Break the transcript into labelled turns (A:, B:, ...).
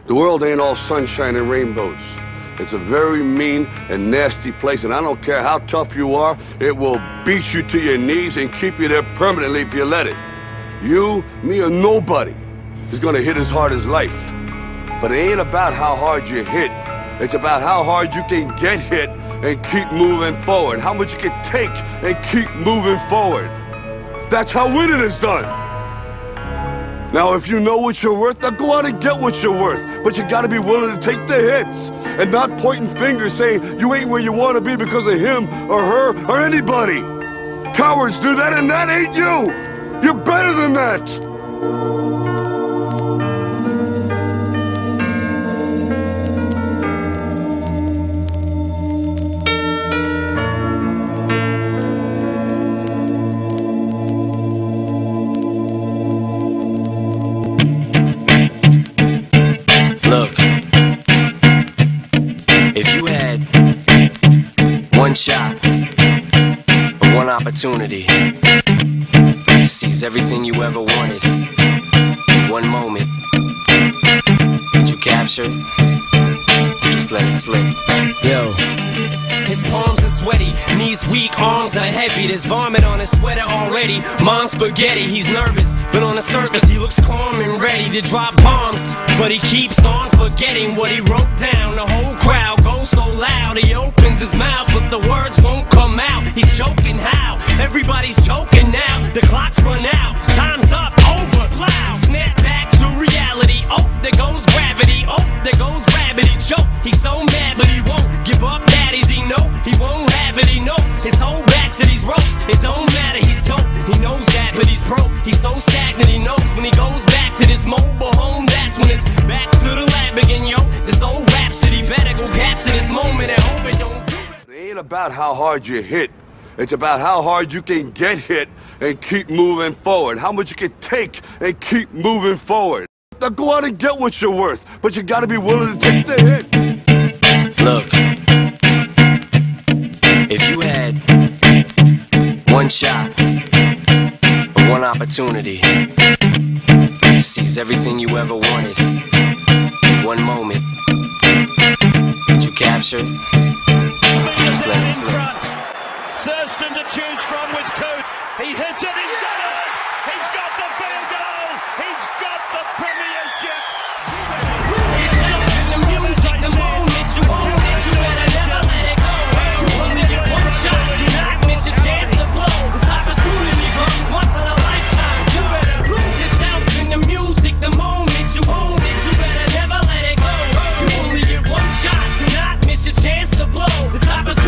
A: The world ain't all sunshine and rainbows. It's a very mean and nasty place, and I don't care how tough you are, it will beat you to your knees and keep you there permanently if you let it. You, me, or nobody is gonna hit as hard as life. But it ain't about how hard you hit. It's about how hard you can get hit and keep moving forward. How much you can take and keep moving forward. That's how winning is done. Now, if you know what you're worth, now go out and get what you're worth. But you gotta be willing to take the hits and not pointing fingers saying you ain't where you wanna be because of him or her or anybody. Cowards do that, and that ain't you. You're better than that.
B: Look, if you had one shot or one opportunity to seize everything you ever wanted in one moment, did you capture it? Just let it slip. Yo.
C: His palms are sweaty, knees weak, arms are heavy. There's vomit on his sweater already. Mom's spaghetti, he's nervous, but on the surface he looks calm and ready to drop bombs. But he keeps on forgetting what he wrote down. The whole crowd goes so loud, he opens his mouth, but the words won't come out. He's choking how? Everybody's choking now. The clock's run out, time's up, over, plow. Snap back to reality, oh, there goes gravity. Oh, there goes rabbit, he choke. He's so mad, but he won't give up. Daddies, he know he won't have it, he knows his whole back to these ropes. It don't matter, he's dope, he knows that, but he's broke. He's so stagnant, he knows when he goes back to this mobile home, that's when it's back to the lab again, yo. This old rhapsody better go capture this moment and hope it don't do it.
A: It ain't about how hard you hit. It's about how hard you can get hit and keep moving forward. How much you can take and keep moving forward. Now go out and get what you're worth, but you gotta be willing to take the hit.
B: Look, if you had one shot or one opportunity to seize everything you ever wanted in one moment, did you capture it? Just let it slip.
D: Thurston to choose from with Coot. He hits it, he's got it! He's got the field goal! He's got the premiership!
C: It's love in the music, the moment you own it, you better never let it go. You only get one shot, do not miss your chance to blow. This opportunity comes once in a lifetime, you better lose yourself in the music, the moment you own it, you better never let it go. You only get one shot, do not miss your chance to blow. This opportunity